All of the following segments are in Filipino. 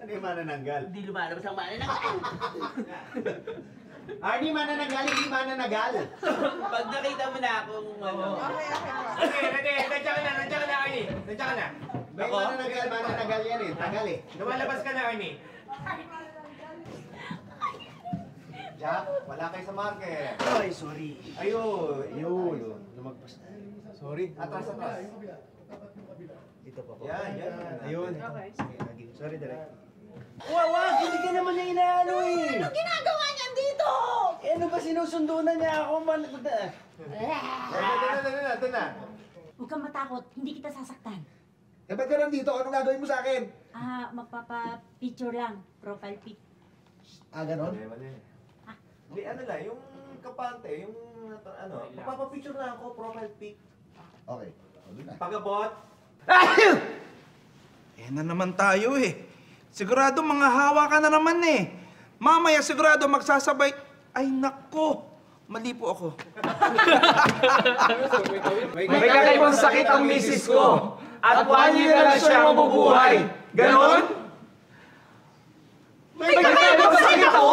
Ano yung manananggal? Hindi lumalabas ang manananggal. Arnie, manananggal, hindi mananagal. Pag nakita mo na akong ano. Okay. Nandiyan ka na, Arnie. Nandiyan ka na. May mananagal yan eh. Tagal eh. Lumalabas ka na, Arnie. Jack, wala kayo sa market. Ay, sorry. Ayun. Lumagpas. Sorry. Atras. Dito pa po. Yan. Ayun. Okay. Sige, sorry, direct. Wag! Hindi ka naman niya inaano eh! Anong ginagawa niyan dito? Eh, ano ba sinusundo na niya ako man? Ito na. Huwag kang matakot, hindi kita sasaktan. Eh, ba't ka nandito? Anong gagawin mo sa akin? Magpapa-picture lang, profile pic. Ganon? Mali. Hindi, ano lang, yung kapante, yung ano, magpapapicture na ako, profile pic. Okay. Doon na. Pagabot. Eh na naman tayo eh. Sigurado mga hawa ka na naman eh. Mamaya sigurado magsasabay. Ay nako, mali po ako. May kakaibang sakit ang misis ko. At 1 year na lang siya mabubuhay. Ganon? May kakaibang sakit ako?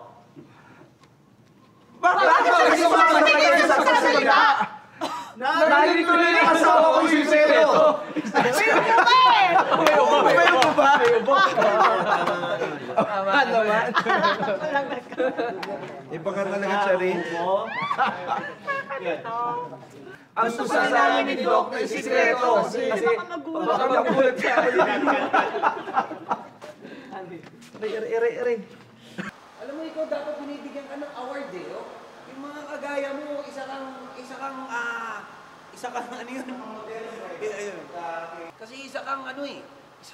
Bakit Bakit sa salita? Narinig ko na yung asawa ko yung sekreto. May ubo ba? Tama naman. Iba ka talaga siya rin. Ang gusto sa amin ni Doc na yung sekreto. Kasi baka magulat siya. Aray. Alam mo, ikaw dapat binibigyan ka ng award eh, oh. Yung mga kagaya mo, isa kang ano yun? Ayun. Kasi isa kang ano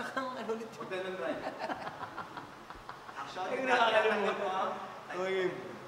ulit. Action. Yung nakakalimutan mo.